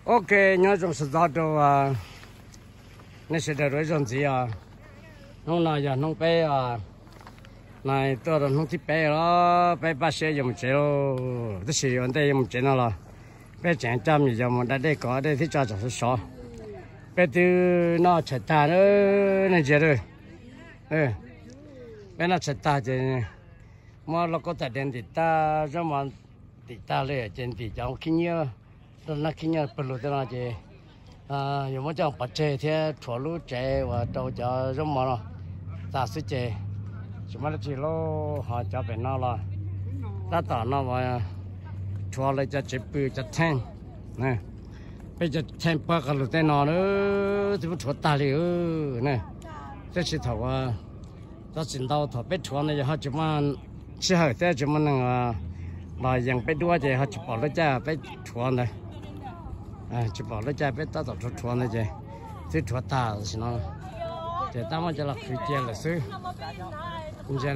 ok nhớ trong sự đó đâu à nên sẽ được rồi gì à không nào giờ không bé à này tôi là không thích bé đó bé ba xe dùng chế lo tôi sử dụng đây dùng chế nó là bé chẳng chăm gì dùng đã đây có đây thì cho nó số bé từ nó chạy ta nữa này chế rồi bé nó chạy ta chứ mà nó có thể đến thì ta cho mà thì ta lấy trên thì cháu kinh nghiệm đó là kinh nghiệm bự đó là gì有么讲把这天出路这我都叫什么了？咋是这？什么的这路好叫别闹了？那打那玩意，出来就这不就听，呢？被这听八个路在哪了？怎么出大了？呢？这是头啊，这进到头被出那以后就么，之后再就么那个，来人被多就好就跑了家被出呢。chỉ bảo lấy trái biết ta tập chuột này chứ, chứ chuột ta thì nó, thì ta mới cho là khử che là xứ, giờ nó,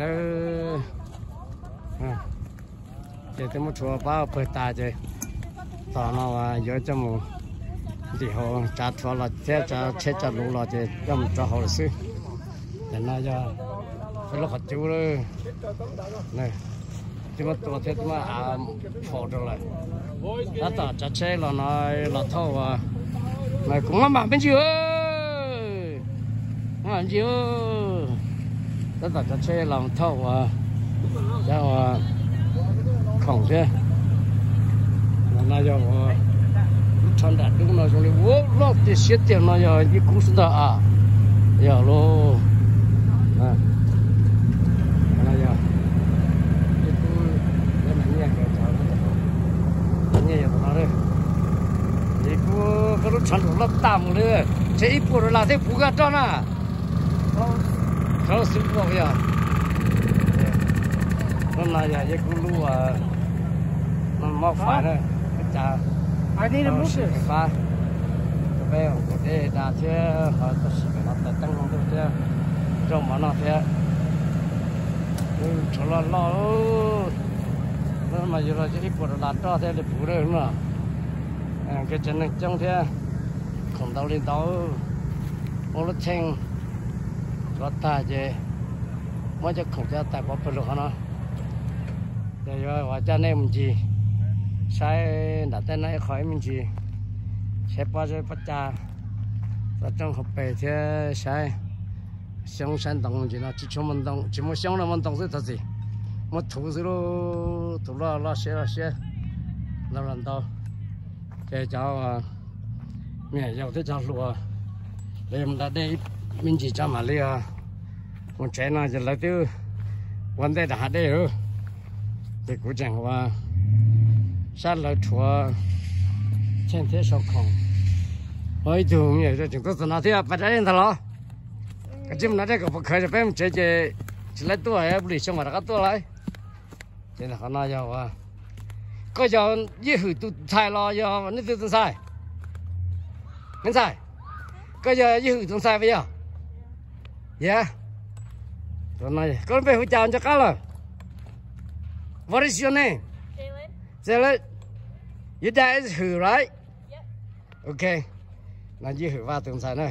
thì tôi muốn chuột bao bơi ta chứ, tao nó là giờ cho mù, thì họ trả chuột là thế trả chết trả lũ là chứ, cho họ là xứ, thì nó giờ phải lo hạt chú rồi, này. Chứ mà tôi thấy mà phổ được rồi, đã tỏ chặt xe là nó thâu à, này cũng mà bên chưa, bên chưa, đã tỏ chặt xe làm thâu à, cho khổng chứ, nó giờ chọn đặt đúng nó rồi, vô lo thì xét tiền nó giờ như cú sữa à, giờ luôn, cái lúc chọn lúc tạm rồi, chế ít bữa là thế bùa cho na, không xứng bùa vậy, hôm nay giờ cái cú à, nó mọc phải rồi, chả, ai đi làm lúc gì, phải, bây giờ cái đá thế, họ có sự nó tăng không được thế, trong mà nó thế, cho nó lo, nó mà giờ là chế ít bữa là cho thế để bùa rồi nữa. Cái chân này trong thế không đau lên đau ô lô chênh có ta chứ mới cho không cho ta có bự được nó để rồi hóa cha này mình gì sai đã tên này khỏi mình gì sẽ bao giờ bắt cha và trong học bể thế sai sống sản động gì nó chỉ cho mình động chỉ muốn sống là mình động rất là gì một thủ gì luôn thủ lo xe lo lần đầu cái cháu mẹ giàu thế cháu lúa đêm đã đây mình chỉ cho mà lia một trẻ nào giờ lấy tiêu vấn đề đã đây rồi thì cũng chẳng qua sát lợi chùa trên thế sao không ôi thường như vậy chúng tôi nói thế bắt đến thằng lo cái chim nó đây có phải là phải chơi chỉ lấy tua ấy bự xong mà nó tua lại thế là họ nói giàu có giờ như hử tụt sai lo giờ nó tụt sai, nên sai, có giờ như hử tụt sai bây giờ, yeah, rồi này, con phải hỗ trợ cho cá rồi, what is your name? Jalen, your dad is hử right? Yeah. Okay, là như hử vào tụt sai này,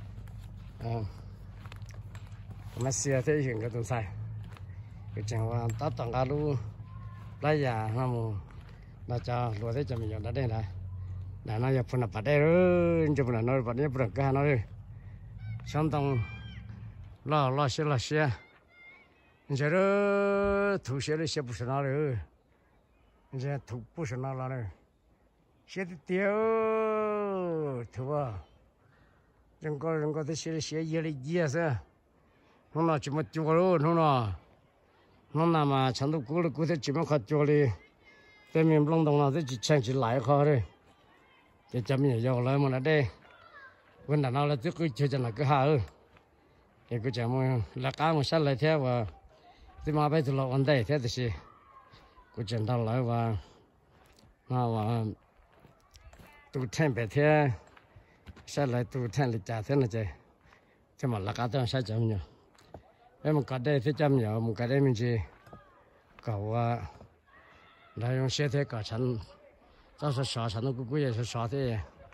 mà xưa thế hiện cái tụt sai, cái chẳng qua tát toàn cá luôn, lấy giả nó mù. Nó cho lúa thế cho mình đã đây này, đã nó giờ phun bắt đây rồi, giờ phun nó bắt đây phun cái nó rồi, xong tông lo xe, giờ đó thu xe rồi xe bút nó rồi, giờ thu bút nó rồi, xe tiêu thu à, đừng có thế xe gì là gì à, nó nói chỉ một chỗ rồi nó nằm mà chẳng đủ cú thế chỉ một khát chỗ đi. Tại mình long đồng nào thì chỉ chẳng chỉ lại khó rồi, thì chấm nhiều dầu lại mà nó đây, vấn đề nào là trước cứ chơi cho nó cứ hạ ư, thì cứ chấm là cá mà sát lại theo và thì mà bây giờ là vấn đề thế thì gì, cứ chấm đào lại và tụ thêm về thế, sát lại tụ thêm lịch trả thế này chứ, thì mà là cá tôi sát chấm nhiều, em một cái đây thì chấm nhiều, một cái đây mình chỉ cầu là用些这个成，这是啥成都姑姑也是啥的，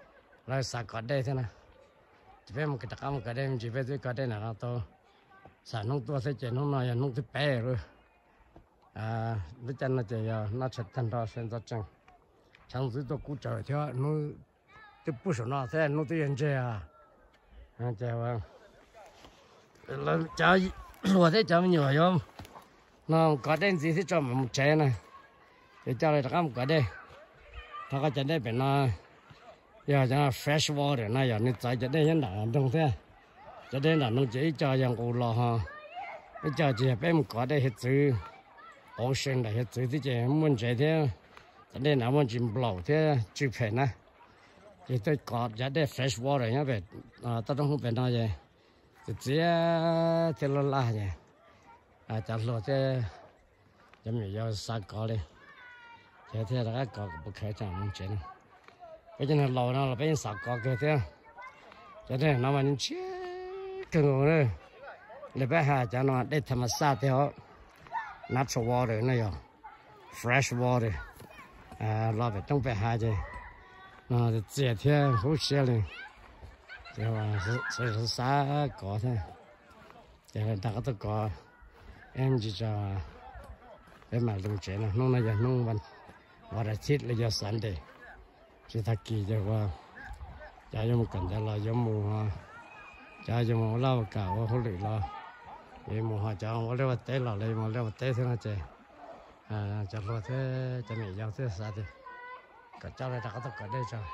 lại xả cỏ đây thế này chỉ phải một cái đặc một cái đây chỉ phải cái cỏ đây là nó to xả nông tua sẽ chạy nông này nông thứ bé rồi với chân nó chạy nó chật thành ra sen ra chân chẳng giữ tôi cú trời theo nó tiếp bút số nó thế nó tự nhiên chạy chạy vào là chạy rồi thế chạy nhiều không nó có đến gì thì cho mình một chạy này để cho lại đặc một cái đây nó có chạy đây bên nó giờ cho fresh water này giờ nó chạy chạy đây hiện đại trong thế chạy đây là nó chỉ cho yang cổ lò ha bây giờ chỉ bên một cái đây hết chữ ocean là hết chữ thì chỉ muốn chạy thế chạy đây là muốn chìm lẩu thế chụp hình này thì tôi có chạy đây fresh water nhá về tao không về nói gì thì chỉ thì lo la gì chả lo thế giống như giờ sao có đi thế là cái có một cái chẳng muốn chạy bây giờ là lẩu nó là bên sao có cái thế cho nên nó mà những chiếc cái ngô này để bé hà cho nó để tham gia theo natural water này rồi fresh water lo về trong bé hà chứ nó thì dễ theo hỗ trợ này thì mà sẽ xa có thôi cho nên ta có thể có em chỉ cho em mà dùng chuyện này nó giờ nó vẫn và là thiết là giờ sáng đây chỉ thật kỳ cho qua cho một cần cho là giống mùa cho một lâu cả hỗ trợ lo để mùa họ cho một leo té là lấy một leo té thế nào chứ cho lo thế cho mẹ giao thế sao thì cả cháu này ta có thể cả đây cho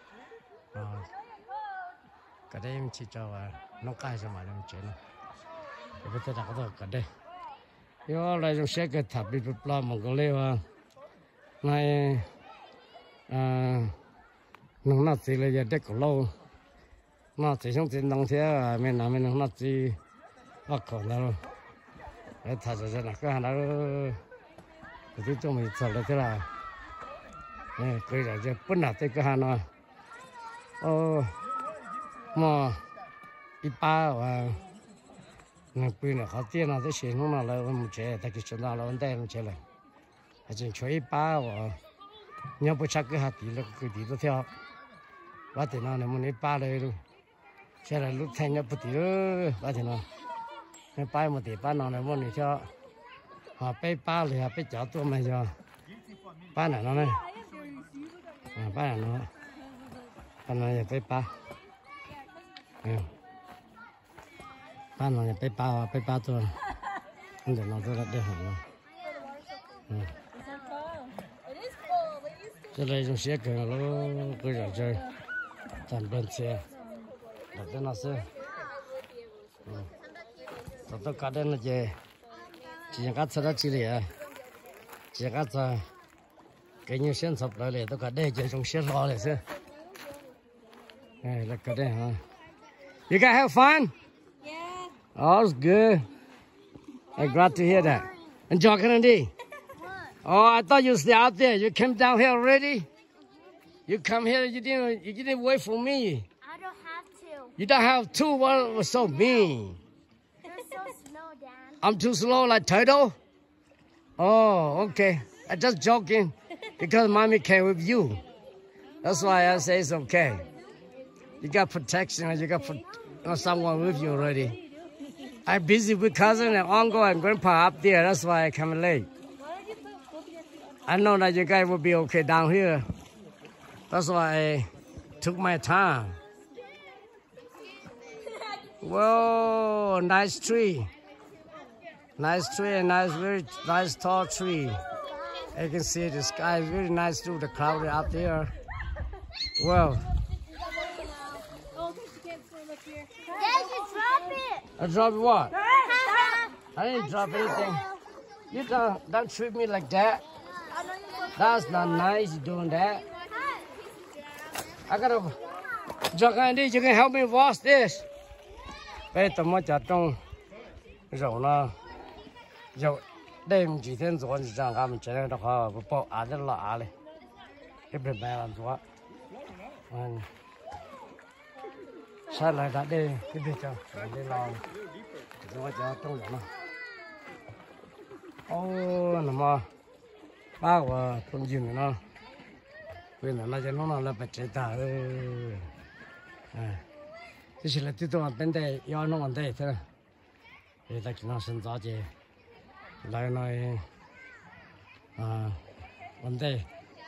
cả đây em chỉ cho nó cài cho mà làm chuyện này bây giờ ta có thể cả đây yo lại dùng xe cái tháp bị bật lo một cái leo này nó chỉ là giờ đẹp cổ lâu nó chỉ trong tiền đồng thế mình làm nó chỉ bắt còn đâu để thay cho nó cái hàng đó thì chúng mình sợ là thế là cái là giờ bữa nào tới cái hàng nó mà đi ba và nó bây giờ họ tiền nó sẽ xin nó là một chế tại cái chuyện đó là vấn đề một chế này chỉ chơi ba và nhớ bữa chắc cái hạt tí là cái tí đó theo và thì nó muốn đi ba đây luôn sẽ là lúc thành nhớ bữa tí đó và thì nó ba một tí ba nó là muốn đi theo họ bay ba thì họ bay chở tôi mà giờ ba này nó này ba này nó ba này bay ba ba nó bay ba tôi để nó tôi để hỏng rồi cái này dùng xe cường nó cứ rồi chơi tạm bên xe để cho nó xe tôi cắt đến là gì chỉ cắt sau đó chỉ là chỉ cắt ra cái như sen sập lại để tôi cắt đây chỉ dùng xe lo này xe này là cắt đây ha you guys have fun Yeah. oh it's good I'm glad to hear that and John Kennedy oh I thought you stay out there you came down here already you come here you didn't wait for me I don't have to. you don't have to what was so mean You're so slow, Dan. I'm too slow like turtle? Oh, okay. I'm just joking because mommy came with you. That's why I say it's okay. You got protection and you got someone with you already. I'm busy with cousin and uncle and grandpa up there. That's why I come late. I know that you guys will be okay down here. That's why I took my time. Whoa, nice tree. Nice tree and very nice tall tree. You can see the sky is very nice through the cloud out there. Well, Oh, she can't swim up here. Dad, you drop it. I dropped what? Stop. I didn't drop anything. You don't treat me like that. That's not nice doing that. I gotta jump in there. You can help me wash this. Bây giờ mới chặt trong rau nó rau đêm chỉ thiên rồi thì chẳng làm chuyện đó họ bỏ ăn rất là này cái bên bên làm gì sao lại đã đi cái gì cho đi làm rồi cho trong đó ô nằm mà ba của con gì nữa bên nó cho nó là phải chế tài 这是来最多本地要弄完的，这，也来给那生早节，来来，完的，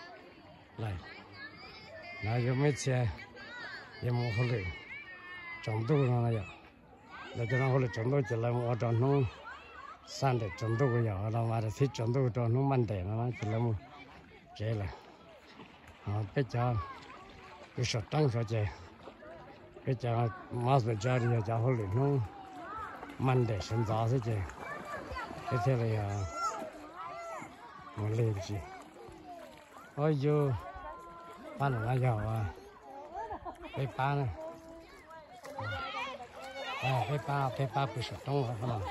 来有没钱，也没好嘞，中度那样，来给那好嘞中度就来我这弄，山的中度个样，那嘛的去中度这弄满的，那就来么，这了，别讲，别说当说这。cái cha mà phải cha đi cha hồi lửa nó mạnh để sinh ra thế chứ cái thế này mà lên gì ôi giờ ba nó lại giàu cái ba này cái ba bị sụt trong rồi hả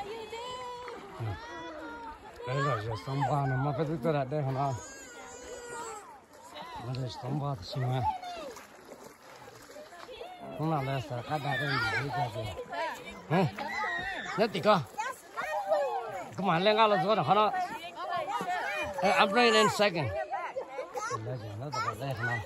đây là giờ sống ba nó mà cái thứ đó đây hả nó là sống ba thì sao không nào là sợ cá đa cái gì cái gì, hả? Nhất tí cơ, cái màn lên ngao là rồi đó nó, I'm ready in second. Lấy gì nó tập lấy hả?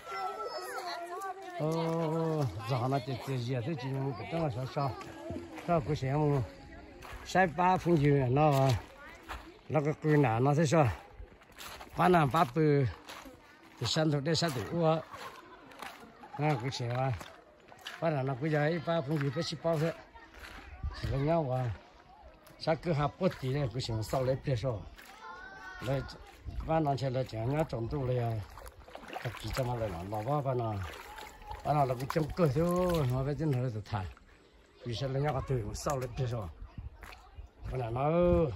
Giờ nó chỉ gì thế chỉ những cái đó là sao cái gì mà sai ba phương diện nó cái cười nà nó thế sao? Ba năm ba bự thì sản xuất để sản xuất ua, cái gì mà ba là nó bây giờ ba phong gì phải xí bao hết, chỉ là nhau sao cứ học bớt tí này cứ xem sau lấy bia số, lấy ba nó chơi là chẳng nhớ trồng tu lấy các kỳ cho mà lấy nó ba nó là cái trồng cơ thôi mà bây giờ nó là thải, vì sao lấy nhau cái từ sau lấy bia số, ba là nó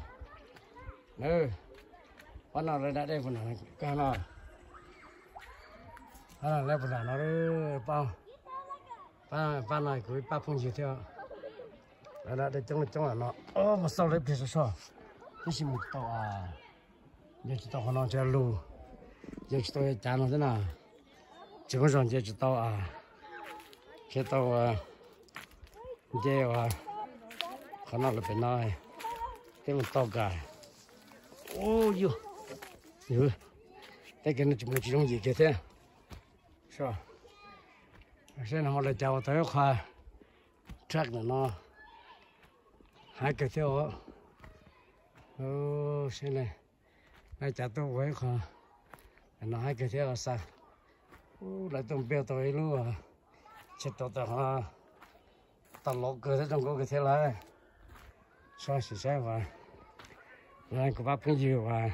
ba nó lấy đã đây ba nó cái nó ba nó lấy ba nó bao ba này cứ ba phong gì theo là để trong là nó mà sau đấy biết sao cái gì một tàu giờ chỉ tàu nó chơi lù giờ chỉ tàu chán nó thế nào chỉ có rằng giờ chỉ tàu cái tàu giờ khả năng là phải nói cái một tàu cả ôi yo cái này chỉ dùng gì thế sao sẽ nó lại chào tới khoa track nó hai cái theo sẽ này lại chào tôi với khoa nó hai cái theo là sao lại tôm bèo tôi luôn chết tôi tao lóc cơ thế trong cái theo lại sao sẽ vậy lại có bác cũng nhiều và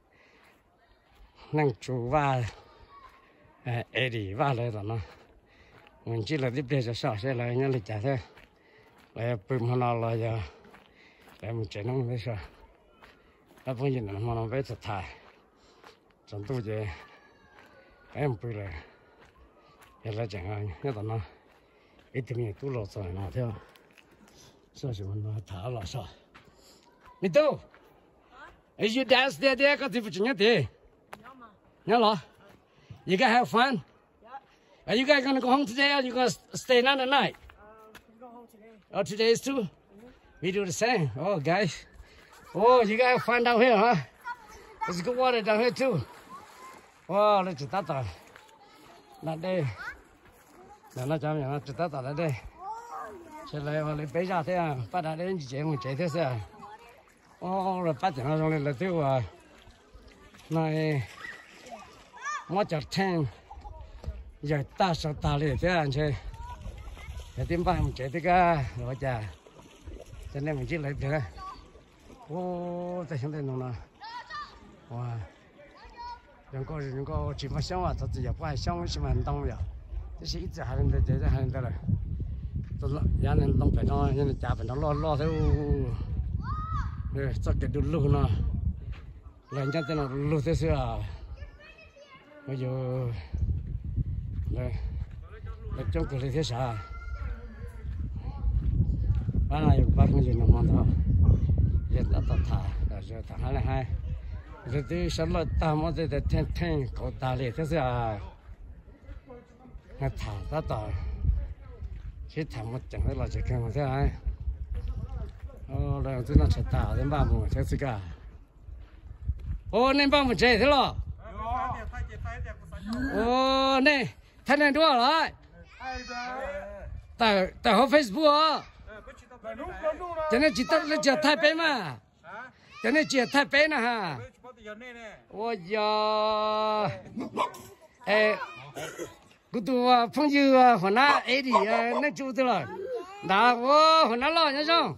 năng chủ và Eddie và lại rồi nó mình chỉ là tiếp theo sẽ sẽ là nhớ lịch trả thế lại bơm nó là giờ lại mình chạy nông thế sao đã phong nhìn mà nó với thật thải trong tôi về em bơi lại giờ lại chẳng ai nhớ tao nó ít thì mình tu lột rồi nào theo sao chỉ mình thả là sao mình đâu is your dance there có gì phải nhớ thế nhớ lo you guys have fun. Are you guys gonna go home today or are you gonna stay another night? Go home today. Oh, today is too? We do the same. Oh, guys. Oh, you guys have fun down here, huh? There's good water down here too. Oh, let's just that. Not there. Nó chăm nó just that là đây. Sẽ lại bây giờ thế à? Bắt đầu đến chị mình chạy thế sao? Oh, rồi bắt nó rồi là tiêu này. Mất chặt thêm. Giờ ta sợ ta liền thế anh chơi, để tìm bạn mình chơi thế cả, rồi chả, cho nên mình chỉ lấy được, tại sao đây nó wow, đừng có chỉ mà sống à, thật sự phải sống chỉ mà hành động vậy, thế thì ít giờ hành động chơi hành động rồi, tôi giờ nên động phải nó, nên chả phải nó lo theo, rồi cho cái đun lúa nó, làm cho nó lúa thế xưa, bây giờ Lấy trong cái thế sao? Ba này ba con gì nó mòn thôi, giờ đã thả, rồi thả hai, rồi thì sau đó ta mới để thêm cậu ta liền thế sao? Nó thả ta, chỉ thả một chẳng là chỉ cần một thế này, rồi chúng nó sẽ thả đến ba mươi thế gì cả, nên ba mươi thế rồi, này. Thân này đua rồi. tại họ Facebook à cho nên chỉ tao lên chợ Thái Bình mà cho nên chợ Thái Bình nè ha ôi giờ cái tụ phong dư hôm nay ấy thì nó chú tôi rồi đã hôm nay lo nhá xong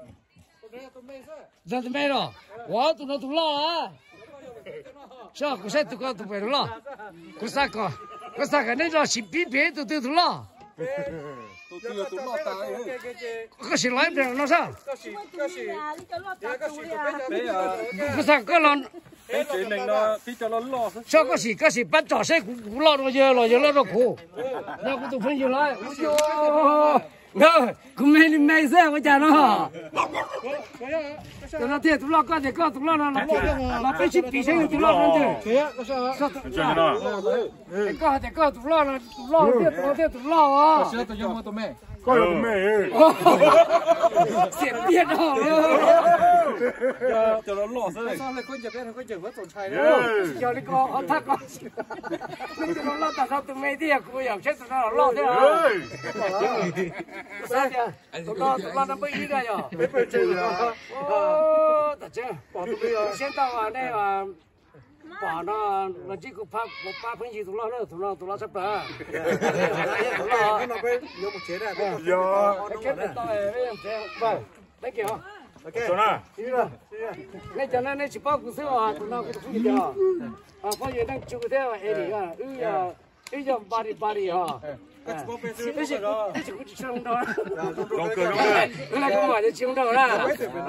giờ tụi mày rồi tụi nó tụi lo à sao cô sẽ tụi con tụi mày lo cô sao cái này lo xịt bí bí tụi lo có gì nói về nó sao cô sao có lo sao có gì bắt trò xe cũng lo rồi giờ lo khổ nào cũng tụi phân gì lại ngơ cũng mày xe với cha nó nó thiệt tụi lo có thì có tụi lo nó phải chịu bị xe tụi lo nó chứ sao tụi lo có thì có tụi lo thiệt tụi lo à sao tụi yo tụi mày có tụi mày xiết tiền đó cho nó lo sao sao lại có chừng vẫn tồn tại nữa cho nó có thắc có nó lo tại sao tụi mày thì cũng hiểu chết tụi nó lo thế à sao tụi lo nó mới đi ra rồi thật chứ先到啊那个把那这个把分析tụi lo sắp tới tụi lo cái nó phải有một chế này có cái này vâng đấy kìa cho nó này cho nên chỉ bao cái số tụi nó cái gì đó bao nhiêu đang chịu theo ấy đi bây giờ ba đi ha cái gì cũng chỉ trong đó cái này cũng phải trong đó ra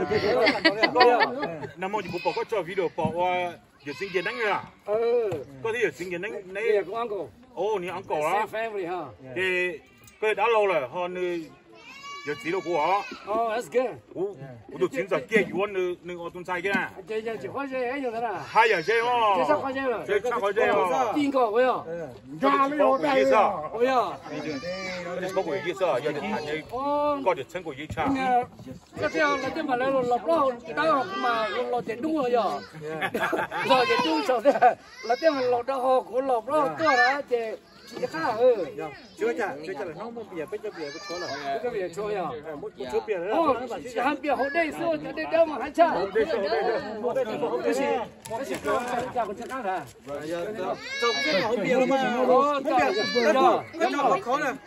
năm nay chỉ có cho video bỏ qua giờ sinh viên đánh rồi có thể giờ sinh viên đánh này cũng ăn cổ ni ăn cổ á thì cái đã lâu rồi họ giờ chỉ đâu của that's good 我都现在给我那个东西嘅这花钱还有的啦还有这哦这啥花钱了这啥花钱哦第一个我要家里有带的我要你超过意思要你看你搞点成果一下这样那这么来了老到嘛老点đúng rồi giờ rồi点đúng rồi đấy là这么老到后我老多了这chỉ khác chưa chả là nó một bìa bây giờ có rồi cái bìa cho ya một chút bìa nữa hắn bìa hậu đây xưa cho đây đâu mà hắn cha cái gì chả có chắc khác à trồng cái hậu bìa mà cái nó khó nè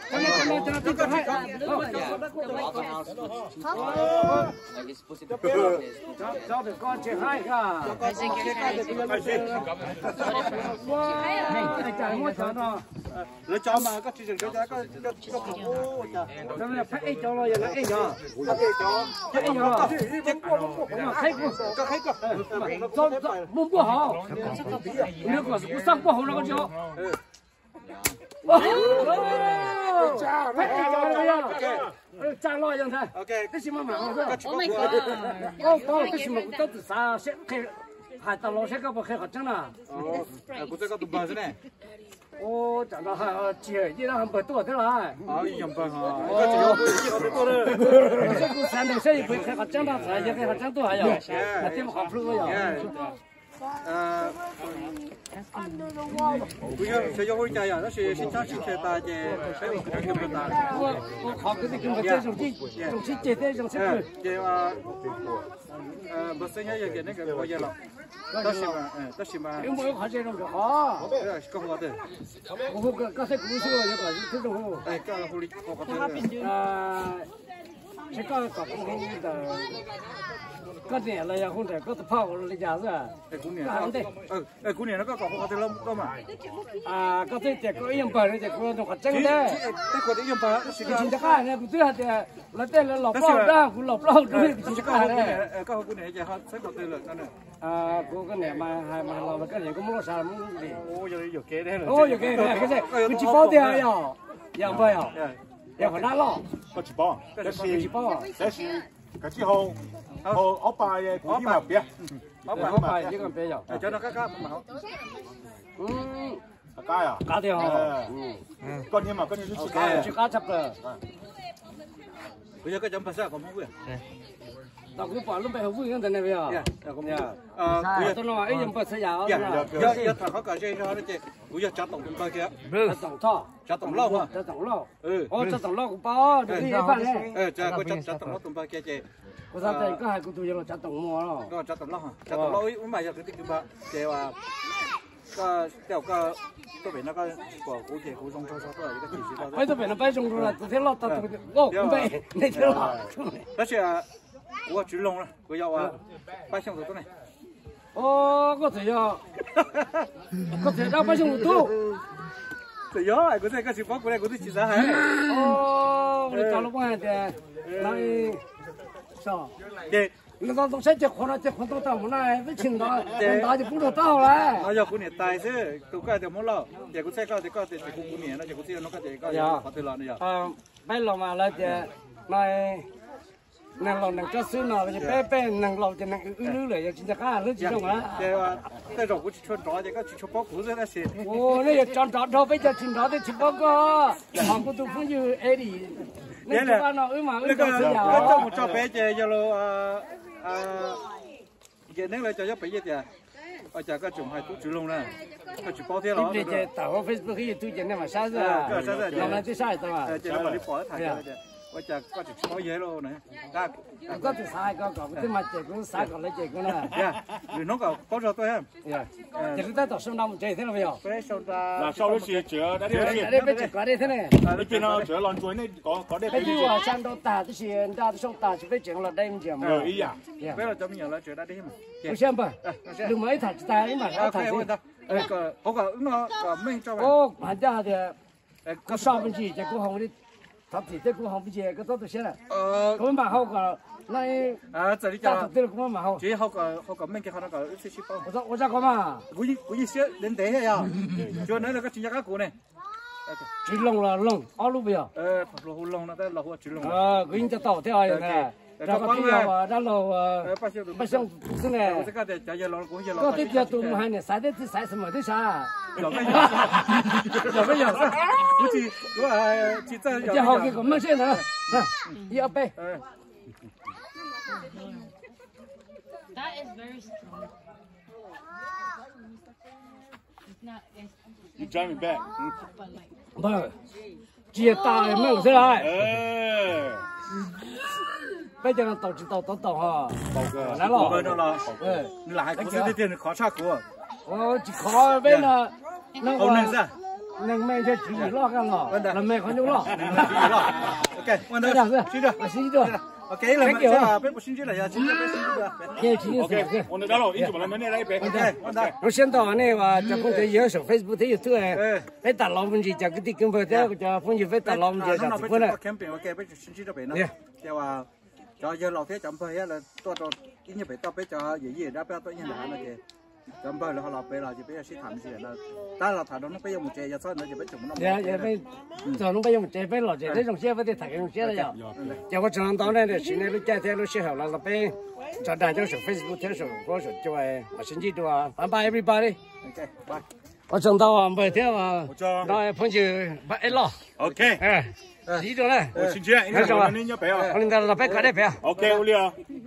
cho được con chơi hai cả nó cho mà có chương trình có nó là phải cho nó là cái nhỏ cái nhỏ cái cho muốn bố họ nếu có sang bố họ nó có cho cha lo như thế cái gì mà cái gì mà cũng tốt từ xa sẽ hai tao lo sẽ có một cái hoạt chẳng nào cũng sẽ có tụi bạn thế này ô chẳng là chỉ như là hàng bữa tuổi thế là nhầm vào có chỉ có bữa tuổi cái cũng sản được xây cái hoạt chẳng là phải cái hoạt chẳng tuổi rồi là tiêm học luôn rồi bây giờ sẽ cho hỗ trợ nó sẽ xin cho xin ta về cái cái cái ta học cái gì cũng phải dùng chỉ thế dùng sẽ bớt sinh hay cái này cái bao giờ là đó xem mà nếu mà học chơi trong cái khó có học được không có sẽ cũng sửa được cái thứ đồ cái hồ lý học sẽ có cái có thể là không thể có tập phao là giả rồi cái cú này nó có học được lắm cơ mà có thể có yên bờ thì có nó hoạt chân đấy cái của yên bờ chỉ chắc là này cũng chưa thì là tên là lọc bao ra cũng lọc bao đôi chỉ chắc là đấy có cú này chỉ họ sẽ học được nữa này cô cái này mà làm cái này cũng không sao muốn gì giờ kế đây rồi giờ kế này cái gì cũng chỉ bao tiền à yên bờ à yên phải đá lo có chỉ bao cái chỉ bao cái chỉ hậu áo bài cũng như mà biết áo bài chỉ cần bây giờ cho nó các mà cái à cá thì con như chỉ cá chập rồi bây giờ cái chấm phải sao còn không biết tao cứ bỏ lúc bây giờ vui hơn thế này bây giờ. Tôi nói ấy nhưng mà sẽ giàu. giờ thằng họ cả chơi cho nó chơi, bây giờ chặt tổng chúng ta kia. Tổng thọ. Chặt tổng lâu hả? Chặt tổng lâu. Chặt tổng lâu cũng bao, được đi bạn này. Chặt có chặt tổng lâu chúng ta kia chơi. Có sao đây có hai cô tôi giờ chặt tổng mua đó. Có chặt tổng lâu hả? Chặt tổng lâu ấy, bây giờ cái tiếng ba, chơiว่าก็เดี๋ยวก็ตัวเป็นแล้วก็กว่ากูเกี่ยวกูส่งโทรศัพท์ก็ก็จีบไม่ต้องเป็นไปส่งโทรศัพท์ที่เราตัดโอ้ไม่ไม่ที่เรา而且我聚拢了，我要啊百姓多呢。 哦，我这要，我这要百姓多。 这要哎，我这个是包过来，我都记着还。 哦，我找了半天，那啥， 对。 那到东山结婚了，结婚到我们那不青岛，大就不知道了。 那要过年带是，都搞点么了？结果再搞就搞点过年了，结果这弄个这个要好对了，你要。 ไม่ลงมาแล้วจะนางเรานางก็ซื้อหน่อยจะเป๊ะๆนางเราจะนางอื้อเลยจะกินจะข้าหรือจะลงอ่ะเดี๋ยวแต่เรากูจะชวนจอจะก็จะชวนพ่อกูจะได้เสร็จโอ้นี่จอนเราไปจะชิมเราได้ชิมพ่อก็ของกูตัวผู้อยู่เอดีนี่คือว่าเรามาก็ซื้อยาวก็ต้องจอไปเจอเราเย็นนั่งเลยจะไปเยอะจ้ะอาจารย์ก็จงให้ตู้จุลงนะก็จุด包天了对对ต่อ Facebook 可以推荐的嘛啥子啊เรา来就啥子嘛เดี๋ยวเราไปปล่อยถ่ายเลยว่าจะก็จะช่วยเยอะแล้วนะก็จะสายก็ที่มาเจ็บก็สายก็เลยเจ็บก็นะหรือน้องก็ก็จะตัวฮะจะได้ต่อสู้น้ำใจเท่าไหร่อ่ะไปส่งตา嗱，收咗錢，仲有ได้ไปเจ็บก็ได้เท่าไหร่你見啊，仲有浪嘴呢，講啲ไปดูว่าช่าง都打这些打的送打就ไปเจ็บเราได้มั้ยจ๊ะ哎呀， ไปเราจะมีอย่างไรเจอได้ไหม不像吧ลุงไม่ถ่ายตายมาถ่ายสิก็เขาก็ก็ไม่ชอบโอ้ผ่านจ้าเดี๋ยวก็สอบบัญชีจะกูห้องนี้ทับที่จะกูห้องบัญชีก็ต้องตัวเสียละกูมาเขาก็那这里讲对了，我蛮好。 这好个没给他那个一起包。 我咋讲嘛？ 我一些人得呀，就那个金家股呢。 聚拢了拢，阿路不要。 老虎拢了，但老虎聚拢。 我人家倒掉呀呢。然后不要啊，然后不想是呢。 这个的，家老公些老。 搞得比较多嘛呢，晒的晒什么的啥？ 要不要？估计我记着。 就好给我们现在，要背。 That is very strong. It's not. You drive me back. But like. 不，接大的没有出来。bây giờ tàu chỉ tàu ha.来了。 来了。你哪个这点考察过？ 我只考呗那那个。能卖就去了干了，能卖可就了。 OK， 问到去着， 去着。 OK 了，这个别不兴趣了呀，今天别兴趣了。 OK， 我那到了，一直把那门那边。 OK， 我先到那个，这公司有时候 Facebook 都有做哎，别打老问题，这个地根本这个风景别打老问题，啥子不能。 OK， 别兴趣这边了，对吧？cho giờ老thế chấm phơi là tôi ít như vậy tao biết cho gì đã biết tôi như là nó kì chấm phơi là họ làm về là chỉ biết sẽ làm gì là ta là thằng đó nó bây giờ một chế giờ sao nó chỉ biết chụp nó dạ dạ bây giờ nó bây giờ một chế bây giờ chế trong chế với thằng trong chế là giờ có trường tao này để xin này lúc chạy theo lúc xe hậu là bây cho đại cho số Facebook theo số có số cho ai mà xin chỉ đồ bye bye everybody ok bye 我正到啊，每天啊，那朋友不了 ，OK， 哎，记住了， 我请假，应该说你要不要？ 我领导老板快点不要 ，OK， 我了。